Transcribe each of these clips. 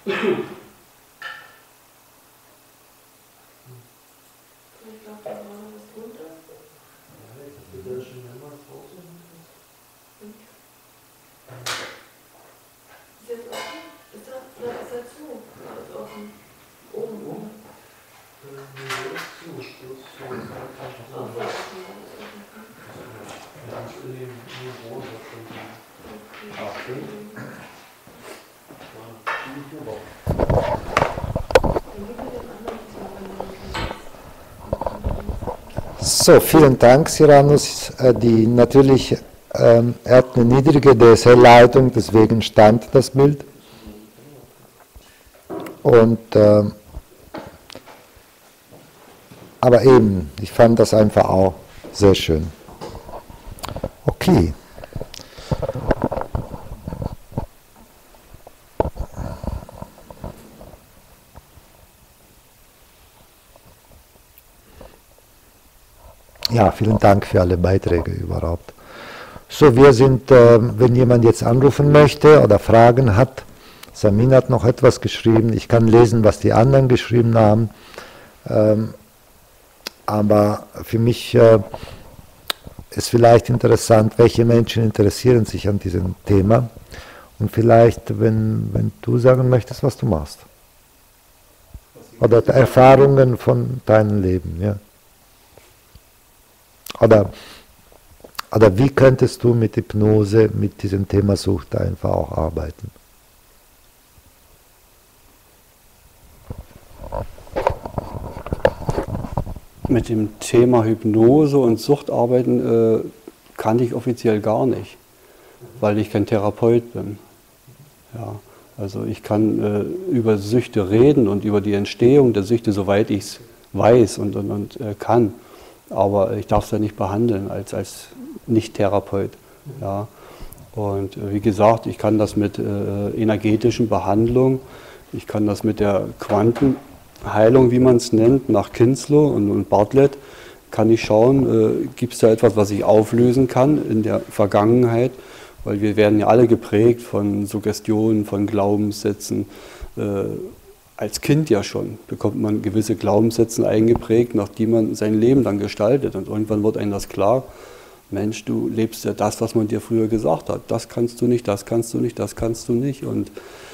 So, vielen Dank, Cyrannus. Natürlich, er hat eine niedrige DSL-Leitung, deswegen stand das Bild. Und, aber eben, ich fand das einfach auch sehr schön. Okay. Ja, vielen Dank für alle Beiträge überhaupt. So, wir sind, wenn jemand jetzt anrufen möchte oder Fragen hat, Samin hat noch etwas geschrieben, ich kann lesen, was die anderen geschrieben haben, aber für mich ist vielleicht interessant, welche Menschen interessieren sich an diesem Thema und vielleicht, wenn du sagen möchtest, was du machst. Oder Erfahrungen von deinem Leben, ja. Oder wie könntest du mit Hypnose, mit diesem Thema Sucht einfach auch arbeiten? Mit dem Thema Hypnose und Sucht arbeiten kann ich offiziell gar nicht, weil ich kein Therapeut bin. Ja, also ich kann über Süchte reden und über die Entstehung der Süchte, soweit ich es weiß und kann. Aber ich darf es ja nicht behandeln als Nicht-Therapeut. Ja. Und wie gesagt, ich kann das mit energetischen Behandlungen, ich kann das mit der Quantenheilung, wie man es nennt, nach Kinslow und Bartlett, kann ich schauen, gibt es da etwas, was ich auflösen kann in der Vergangenheit, weil wir werden ja alle geprägt von Suggestionen, von Glaubenssätzen. Als Kind ja schon bekommt man gewisse Glaubenssätze eingeprägt, nach die man sein Leben dann gestaltet. Und irgendwann wird einem das klar, Mensch, du lebst ja das, was man dir früher gesagt hat. Das kannst du nicht, das kannst du nicht, das kannst du nicht. Und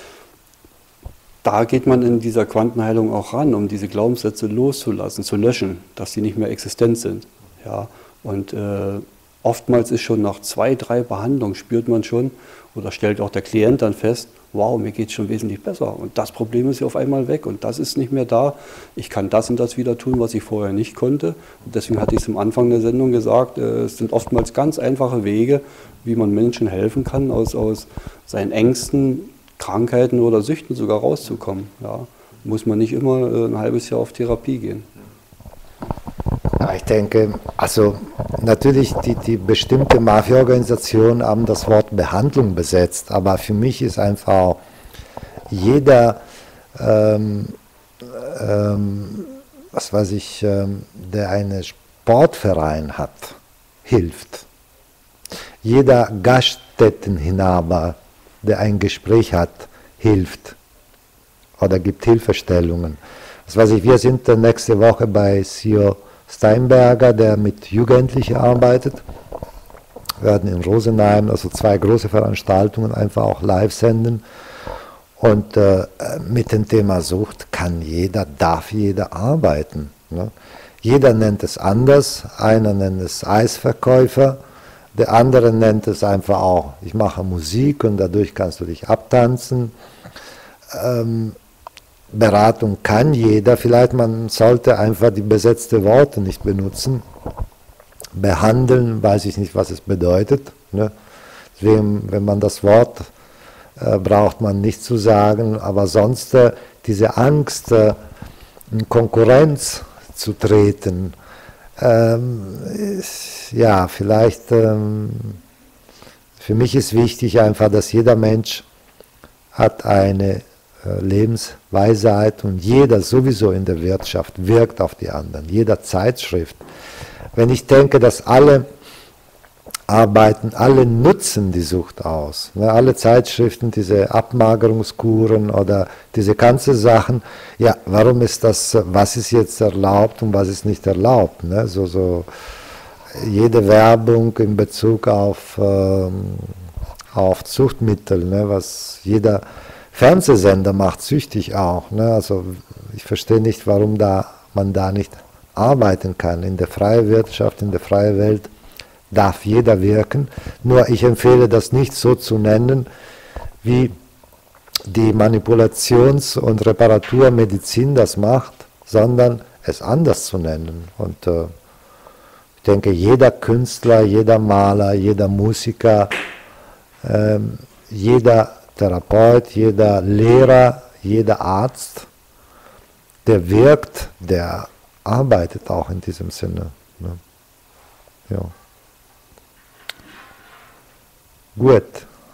da geht man in dieser Quantenheilung auch ran, um diese Glaubenssätze loszulassen, zu löschen, dass sie nicht mehr existent sind. Ja, und oftmals ist schon nach 2, 3 Behandlungen spürt man schon, oder stellt auch der Klient dann fest, wow, mir geht es schon wesentlich besser und das Problem ist ja auf einmal weg und das ist nicht mehr da. Ich kann das und das wieder tun, was ich vorher nicht konnte. Und deswegen hatte ich es am Anfang der Sendung gesagt, es sind oftmals ganz einfache Wege, wie man Menschen helfen kann, aus seinen Ängsten, Krankheiten oder Süchten sogar rauszukommen. Ja, muss man nicht immer ein halbes Jahr auf Therapie gehen. Ja, ich denke, also natürlich die bestimmte Mafia-Organisationen haben das Wort Behandlung besetzt, aber für mich ist einfach jeder, was weiß ich, der einen Sportverein hat, hilft. Jeder Gaststätteninhaber, der ein Gespräch hat, hilft oder gibt Hilfestellungen. Was weiß ich, wir sind nächste Woche bei Sio Steinberger, der mit Jugendlichen arbeitet. Wir werden in Rosenheim, also 2 große Veranstaltungen, einfach auch live senden. Und mit dem Thema Sucht kann jeder, darf jeder arbeiten. Ne? Jeder nennt es anders. Einer nennt es Eisverkäufer, der andere nennt es einfach auch, ich mache Musik und dadurch kannst du dich abtanzen. Beratung kann jeder, vielleicht man sollte einfach die besetzten Worte nicht benutzen. Behandeln, weiß ich nicht, was es bedeutet. Ne? Deswegen, wenn man das Wort braucht man nicht zu sagen, aber sonst diese Angst, in Konkurrenz zu treten, ja, vielleicht, für mich ist wichtig einfach, dass jeder Mensch hat eine Lebensweisheit und jeder sowieso in der Wirtschaft wirkt auf die anderen, jeder Zeitschrift. Wenn ich denke, dass alle arbeiten, alle nutzen die Sucht aus. Ne? Alle Zeitschriften, diese Abmagerungskuren oder diese ganzen Sachen, ja, warum ist das, was ist jetzt erlaubt und was ist nicht erlaubt? Ne? So jede Werbung in Bezug auf Zuchtmittel, ne? Was jeder Fernsehsender macht, süchtig auch. Ne? Also ich verstehe nicht, warum man da nicht arbeiten kann. In der freien Wirtschaft, in der freien Welt darf jeder wirken. Nur ich empfehle das nicht so zu nennen, wie die Manipulations- und Reparaturmedizin das macht, sondern es anders zu nennen. Und ich denke, jeder Künstler, jeder Maler, jeder Musiker, jeder Therapeut, jeder Lehrer, jeder Arzt, der wirkt, der arbeitet auch in diesem Sinne. Ne? Ja. Gut.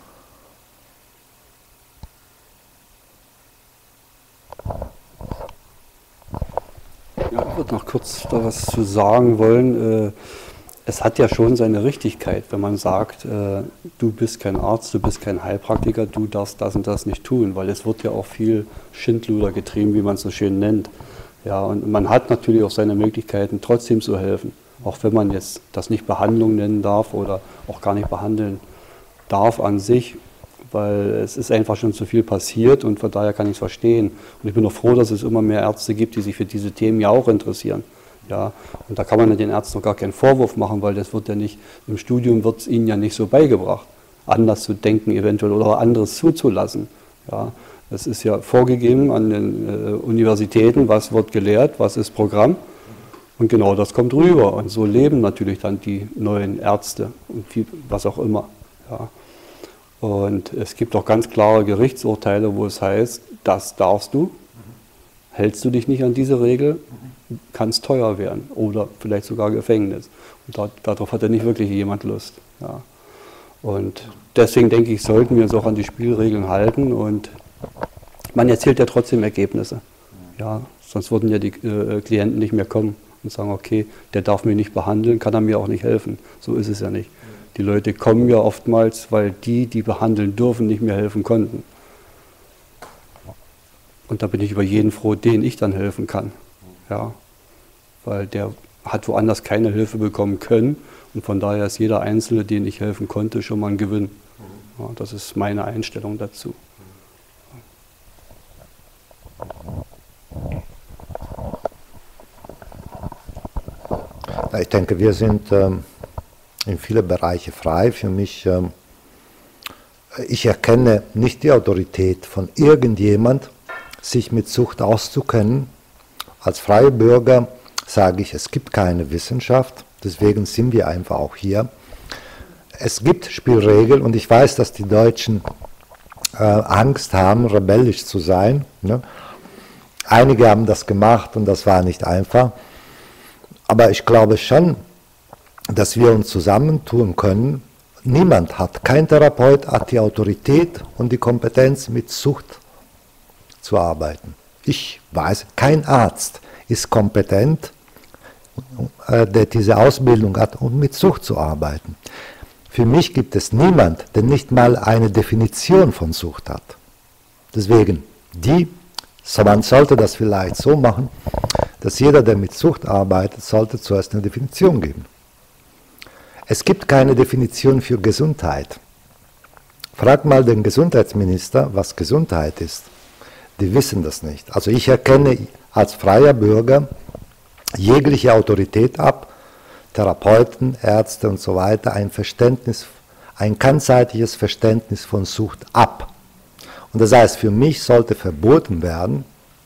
Ja, ich würde noch kurz da was zu sagen wollen. Es hat ja schon seine Richtigkeit, wenn man sagt, du bist kein Arzt, du bist kein Heilpraktiker, du darfst das und das nicht tun, weil es wird ja auch viel Schindluder getrieben, wie man es so schön nennt. Ja, und man hat natürlich auch seine Möglichkeiten, trotzdem zu helfen, auch wenn man jetzt das nicht Behandlung nennen darf oder auch gar nicht behandeln darf an sich, weil es ist einfach schon zu viel passiert und von daher kann ich es verstehen. Und ich bin auch froh, dass es immer mehr Ärzte gibt, die sich für diese Themen ja auch interessieren. Ja, und da kann man den Ärzten noch gar keinen Vorwurf machen, weil das wird ja nicht, im Studium wird es ihnen ja nicht so beigebracht, anders zu denken eventuell oder anderes zuzulassen. Ja, das ist ja vorgegeben an den Universitäten, was wird gelehrt, was ist Programm. Und genau das kommt rüber. Und so leben natürlich dann die neuen Ärzte und was auch immer. Ja. Und es gibt auch ganz klare Gerichtsurteile, wo es heißt, das darfst du, hältst du dich nicht an diese Regel, kann es teuer werden oder vielleicht sogar Gefängnis. Und darauf hat ja nicht wirklich jemand Lust. Ja. Und deswegen denke ich, sollten wir uns auch an die Spielregeln halten und man erzielt ja trotzdem Ergebnisse. Ja, sonst würden ja die Klienten nicht mehr kommen und sagen, okay, der darf mich nicht behandeln, kann er mir auch nicht helfen. So ist es ja nicht. Die Leute kommen ja oftmals, weil die behandeln dürfen, nicht mehr helfen konnten. Und da bin ich über jeden froh, den ich dann helfen kann. Ja, weil der hat woanders keine Hilfe bekommen können und von daher ist jeder Einzelne, den ich helfen konnte, schon mal ein Gewinn. Ja, das ist meine Einstellung dazu. Ich denke, wir sind in vielen Bereichen frei. Für mich, ich erkenne nicht die Autorität von irgendjemand, sich mit Sucht auszukennen. Als freier Bürger sage ich, es gibt keine Wissenschaft, deswegen sind wir einfach auch hier. Es gibt Spielregeln und ich weiß, dass die Deutschen Angst haben, rebellisch zu sein. Ne? Einige haben das gemacht und das war nicht einfach. Aber ich glaube schon, dass wir uns zusammentun können. Niemand hat, kein Therapeut hat die Autorität und die Kompetenz, mit Sucht zu arbeiten. Ich weiß, kein Arzt ist kompetent, der diese Ausbildung hat, um mit Sucht zu arbeiten. Für mich gibt es niemand, der nicht mal eine Definition von Sucht hat. Deswegen, man sollte das vielleicht so machen, dass jeder, der mit Sucht arbeitet, sollte zuerst eine Definition geben. Es gibt keine Definition für Gesundheit. Frag mal den Gesundheitsminister, was Gesundheit ist. Die wissen das nicht. Also ich erkenne als freier Bürger jegliche Autorität ab, Therapeuten, Ärzte und so weiter, ein ganzheitliches Verständnis von Sucht ab. Und das heißt, für mich sollte verboten werden,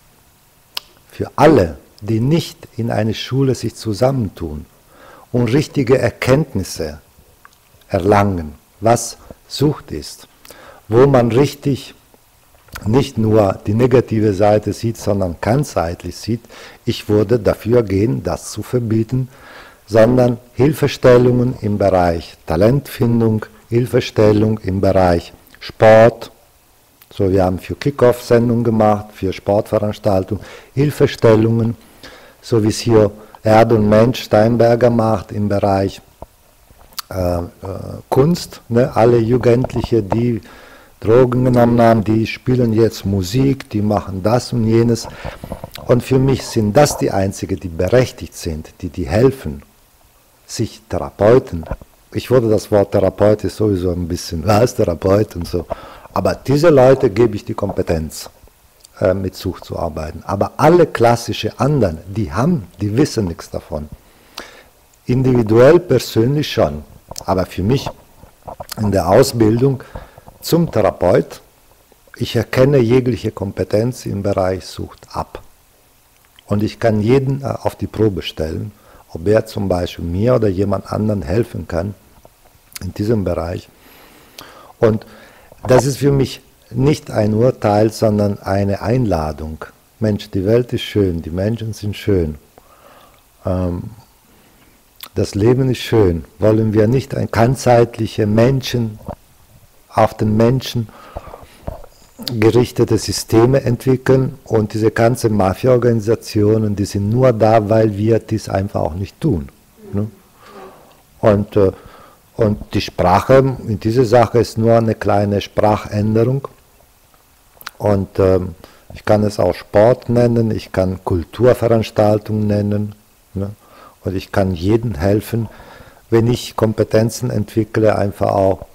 für alle, die nicht in eine Schule sich zusammentun und richtige Erkenntnisse erlangen, was Sucht ist, wo man richtig nicht nur die negative Seite sieht, sondern ganzheitlich sieht, ich würde dafür gehen, das zu verbieten, sondern Hilfestellungen im Bereich Talentfindung, Hilfestellung im Bereich Sport, so wir haben für Kick-Off-Sendungen gemacht, für Sportveranstaltungen, Hilfestellungen, so wie es hier Erde und Mensch Steinberger macht im Bereich Kunst. Ne? Alle Jugendliche, die Drogen genommen haben, die spielen jetzt Musik, die machen das und jenes. Und für mich sind das die Einzigen, die berechtigt sind, die helfen, sich Therapeuten. Ich würde das Wort Therapeut ist sowieso ein bisschen, was Therapeut und so. Aber diese Leute gebe ich die Kompetenz, mit Sucht zu arbeiten. Aber alle klassischen anderen, die wissen nichts davon. Individuell, persönlich schon. Aber für mich in der Ausbildung zum Therapeut, ich erkenne jegliche Kompetenz im Bereich Sucht ab. Und ich kann jeden auf die Probe stellen, ob er zum Beispiel mir oder jemand anderen helfen kann in diesem Bereich. Und das ist für mich nicht ein Urteil, sondern eine Einladung. Mensch, die Welt ist schön, die Menschen sind schön. Das Leben ist schön. Wollen wir nicht ein ganzheitliche Menschen, auf den Menschen gerichtete Systeme entwickeln und diese ganzen Mafia-Organisationen, die sind nur da, weil wir dies einfach auch nicht tun. Ne? Und die Sprache in dieser Sache ist nur eine kleine Sprachänderung. Und ich kann es auch Sport nennen, ich kann Kulturveranstaltungen nennen. Ne? Und ich kann jedem helfen, wenn ich Kompetenzen entwickle, einfach auch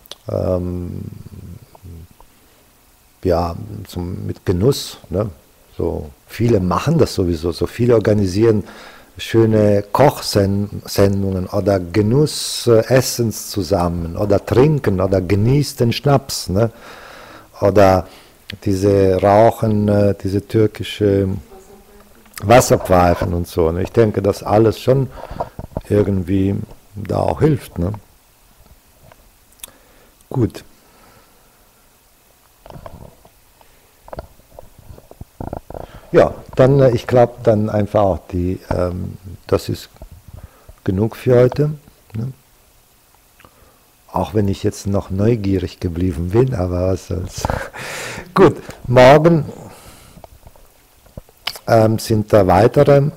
mit Genuss. Ne? So viele machen das sowieso, so viele organisieren schöne Kochsendungen oder Genussessens zusammen oder trinken oder genießen den Schnaps. Ne? Oder diese Rauchen, diese türkische Wasserpfeifen und so. Ne? Ich denke, dass alles schon irgendwie da auch hilft. Ne? Gut. Ja, dann, ich glaube, dann einfach auch das ist genug für heute. Ne? Auch wenn ich jetzt noch neugierig geblieben bin, aber was soll's. Gut, morgen sind da weitere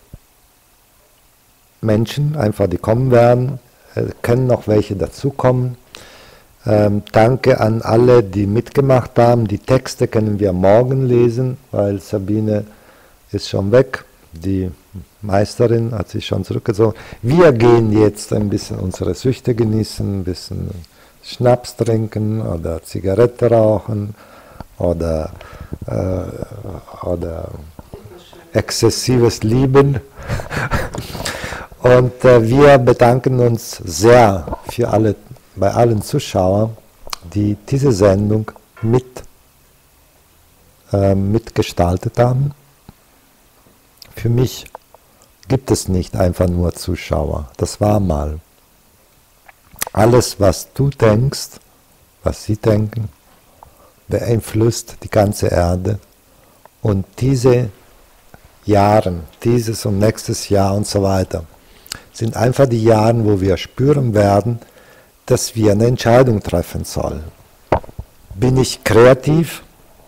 Menschen, einfach die kommen werden, können noch welche dazukommen. Danke an alle, die mitgemacht haben. Die Texte können wir morgen lesen, weil Sabine ist schon weg. Die Meisterin hat sich schon zurückgezogen. Wir gehen jetzt ein bisschen unsere Süchte genießen, ein bisschen Schnaps trinken oder Zigarette rauchen oder exzessives Lieben. Und wir bedanken uns sehr bei allen Zuschauern, die diese Sendung mitgestaltet haben. Für mich gibt es nicht einfach nur Zuschauer. Das war mal. Alles, was du denkst, was sie denken, beeinflusst die ganze Erde. Und diese Jahre, dieses und nächstes Jahr und so weiter, sind einfach die Jahre, wo wir spüren werden, dass wir eine Entscheidung treffen sollen. Bin ich kreativ?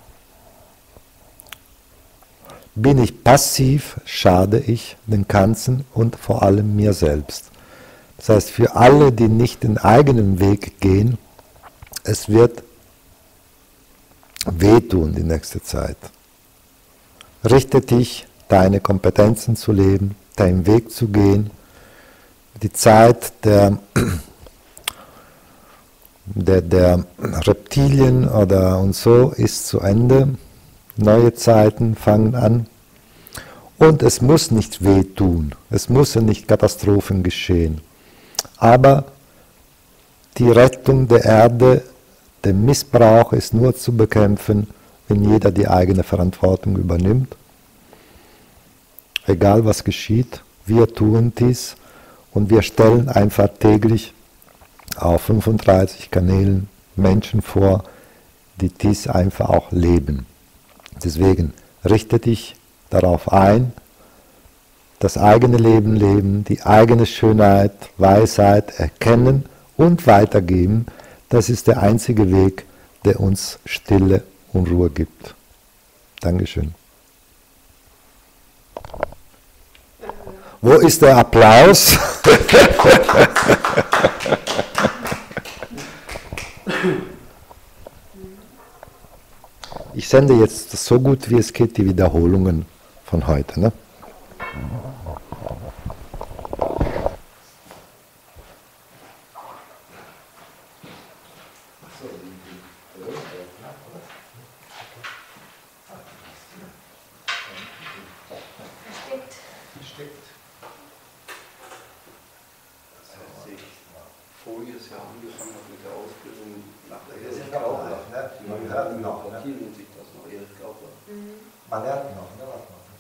Bin ich passiv? Schade ich den Ganzen und vor allem mir selbst. Das heißt, für alle, die nicht den eigenen Weg gehen, es wird wehtun die nächste Zeit. Richte dich, deine Kompetenzen zu leben, deinen Weg zu gehen. Die Zeit der Reptilien oder und so ist zu Ende. Neue Zeiten fangen an. Und es muss nicht wehtun. Es müssen nicht Katastrophen geschehen. Aber die Rettung der Erde, der Missbrauch ist nur zu bekämpfen, wenn jeder die eigene Verantwortung übernimmt. Egal was geschieht, wir tun dies und wir stellen einfach täglich auf 35 Kanälen Menschen vor, die dies einfach auch leben. Deswegen richte dich darauf ein, das eigene Leben leben, die eigene Schönheit, Weisheit erkennen und weitergeben. Das ist der einzige Weg, der uns Stille und Ruhe gibt. Dankeschön. Wo ist der Applaus? Ich sende jetzt so gut wie es geht die Wiederholungen von heute. Ne? Voriges Jahr angefangen habe mit der Ausbildung nach der Wir sind noch live, ne? Man hört noch, ne? sich das noch, Erich Gaubler. Man hört noch, ne?